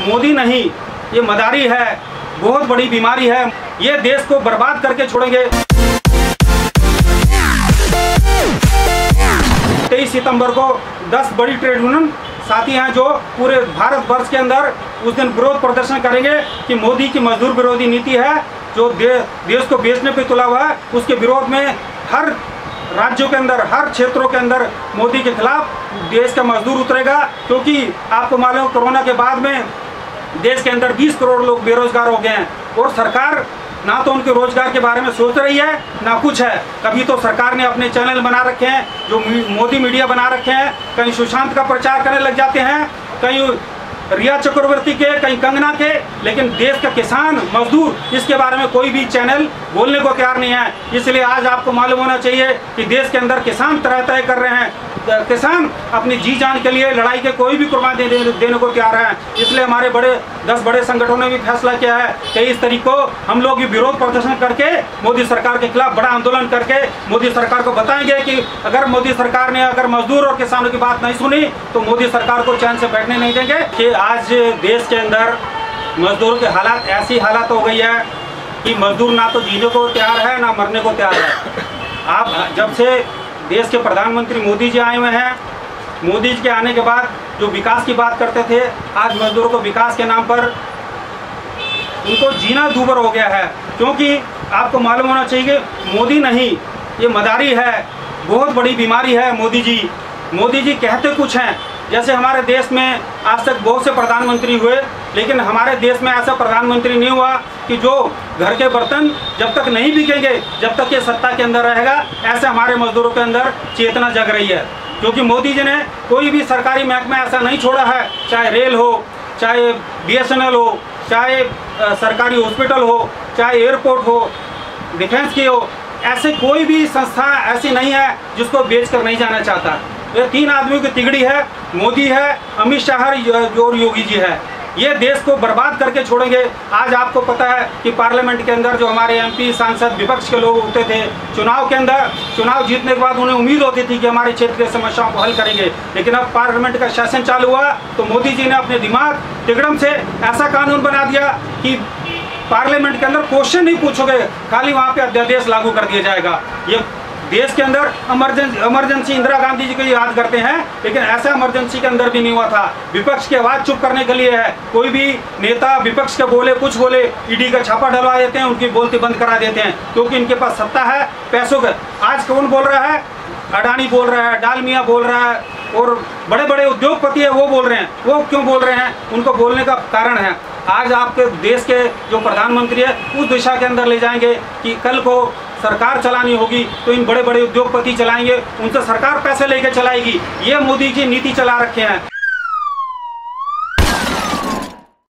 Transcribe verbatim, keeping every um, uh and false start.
मोदी नहीं, ये मदारी है, बहुत बड़ी बीमारी है। ये देश को बर्बाद करके छोड़ेंगे। तेईस सितंबर को दस बड़ी ट्रेड यूनियन साथी हैं जो पूरे भारत वर्ष के अंदर उस दिन विरोध प्रदर्शन करेंगे कि मोदी की मजदूर विरोधी नीति है जो दे, देश को बेचने पे तुला हुआ है। उसके विरोध में हर राज्यों के अंदर, हर क्षेत्रों के अंदर मोदी के खिलाफ देश का मजदूर उतरेगा। क्योंकि आपको मालूम, कोरोना के बाद में देश के अंदर बीस करोड़ लोग बेरोजगार हो गए हैं और सरकार ना तो उनके रोजगार के बारे में सोच रही है ना कुछ है। कभी तो सरकार ने अपने चैनल बना रखे हैं जो मोदी मीडिया बना रखे हैं, कहीं सुशांत का प्रचार करने लग जाते हैं, कहीं रिया चक्रवर्ती के, कहीं कंगना के, लेकिन देश का किसान मजदूर इसके बारे में कोई भी चैनल बोलने को तैयार नहीं है। इसलिए आज आपको मालूम होना चाहिए कि देश के अंदर किसान तरह तय कर रहे हैं। किसान अपनी जी जान के लिए लड़ाई के कोई भी कुर्बानी दे, देने को तैयार है। इसलिए हमारे बड़े दस बड़े संगठनों ने भी फैसला किया है कि इस तारीख को हम लोग भी विरोध प्रदर्शन करके मोदी सरकार के खिलाफ बड़ा आंदोलन करके मोदी सरकार को बताएंगे कि अगर मोदी सरकार ने अगर मजदूर और किसानों की बात नहीं सुनी तो मोदी सरकार को चैन से बैठने नहीं देंगे। कि आज देश के अंदर मजदूरों के हालात, ऐसी हालत हो गई है कि मजदूर ना तो जीने को तैयार है ना मरने को तैयार है। आप जब से देश के प्रधानमंत्री मोदी जी आए हुए हैं, मोदी जी के आने के बाद जो विकास की बात करते थे, आज मजदूरों को विकास के नाम पर उनको जीना दूभर हो गया है। क्योंकि आपको मालूम होना चाहिए कि मोदी नहीं, ये मदारी है, बहुत बड़ी बीमारी है। मोदी जी मोदी जी कहते कुछ हैं। जैसे हमारे देश में आज तक बहुत से प्रधानमंत्री हुए, लेकिन हमारे देश में ऐसा प्रधानमंत्री नहीं हुआ कि जो घर के बर्तन जब तक नहीं बिकेंगे, जब तक ये सत्ता के अंदर रहेगा, ऐसे हमारे मजदूरों के अंदर चेतना जग रही है। क्योंकि मोदी जी ने कोई भी सरकारी महकमा ऐसा नहीं छोड़ा है, चाहे रेल हो, चाहे बी एस एन एल हो, चाहे सरकारी हॉस्पिटल हो, चाहे एयरपोर्ट हो, डिफेंस की हो, ऐसे कोई भी संस्था ऐसी नहीं है जिसको बेच कर नहीं जाना चाहता। ये तीन आदमियों की तिगड़ी है, मोदी है, अमित शाह और योगी जी है। ये देश को बर्बाद करके छोड़ेंगे। आज आपको पता है कि पार्लियामेंट के अंदर जो हमारे एम पी सांसद विपक्ष के लोग होते थे, चुनाव के अंदर चुनाव जीतने के बाद उन्हें उम्मीद होती थी कि हमारे क्षेत्र की समस्याओं को हल करेंगे। लेकिन अब पार्लियामेंट का सेशन चालू हुआ तो मोदी जी ने अपने दिमाग तिगड़म से ऐसा कानून बना दिया कि पार्लियामेंट के अंदर क्वेश्चन नहीं पूछोगे, खाली वहाँ पे अध्यादेश लागू कर दिया जाएगा। ये देश के अंदर इमरजेंसी इमरजेंसी इंदिरा गांधी जी को याद करते हैं, लेकिन ऐसा इमरजेंसी के अंदर भी नहीं हुआ था। विपक्ष की आवाज चुप करने के लिए है। कोई भी नेता विपक्ष के बोले, कुछ बोले, ईडी का छापा डलवा देते हैं, उनकी बोलती बंद करा देते हैं, क्योंकि इनके पास सत्ता है, पैसों का। आज कौन बोल रहा है? अडानी बोल रहा है, डालमिया बोल रहा है, और बड़े बड़े उद्योगपति है वो बोल रहे हैं। वो क्यों बोल रहे हैं? उनको बोलने का कारण है। आज आपके देश के जो प्रधानमंत्री है उस दिशा के अंदर ले जाएंगे कि कल को सरकार चलानी होगी तो इन बड़े बड़े उद्योगपति चलाएंगे, उनसे सरकार पैसे लेके चलाएगी। ये मोदी जी नीति चला रखे हैं।